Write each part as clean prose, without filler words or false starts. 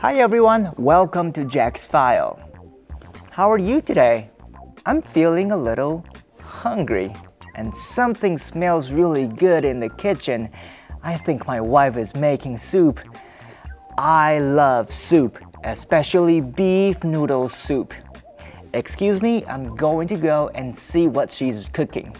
Hi everyone, welcome to Jack's File. How are you today? I'm feeling a little hungry and something smells really good in the kitchen. I think my wife is making soup. I love soup, especially beef noodle soup. Excuse me, I'm going to go and see what she's cooking.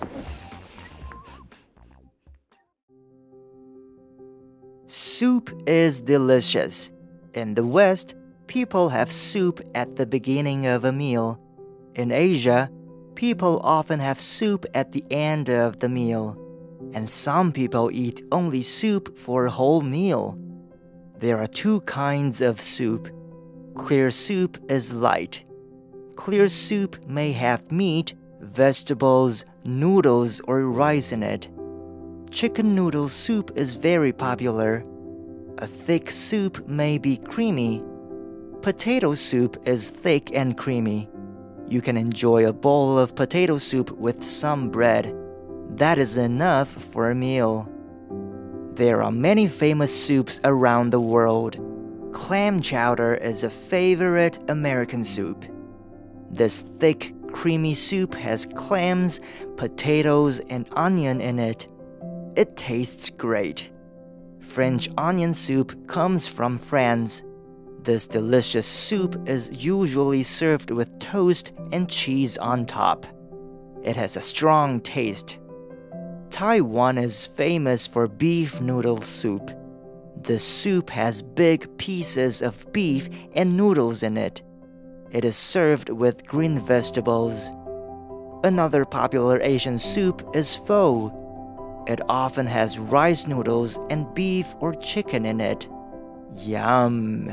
Soup is delicious. In the West, people have soup at the beginning of a meal. In Asia, people often have soup at the end of the meal. And some people eat only soup for a whole meal. There are two kinds of soup. Clear soup is light. Clear soup may have meat, vegetables, noodles, or rice in it. Chicken noodle soup is very popular. A thick soup may be creamy. Potato soup is thick and creamy. You can enjoy a bowl of potato soup with some bread. That is enough for a meal. There are many famous soups around the world. Clam chowder is a favorite American soup. This thick, creamy soup has clams, potatoes, and onion in it. It tastes great. French onion soup comes from France. This delicious soup is usually served with toast and cheese on top. It has a strong taste. Taiwan is famous for beef noodle soup. The soup has big pieces of beef and noodles in it. It is served with green vegetables. Another popular Asian soup is pho. It often has rice noodles and beef or chicken in it. Yum!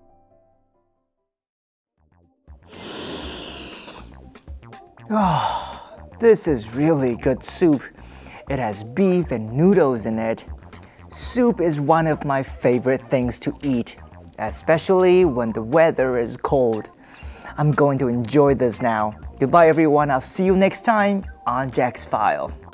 Oh, this is really good soup. It has beef and noodles in it. Soup is one of my favorite things to eat, especially when the weather is cold. I'm going to enjoy this now. Goodbye everyone, I'll see you next time on Jack's File.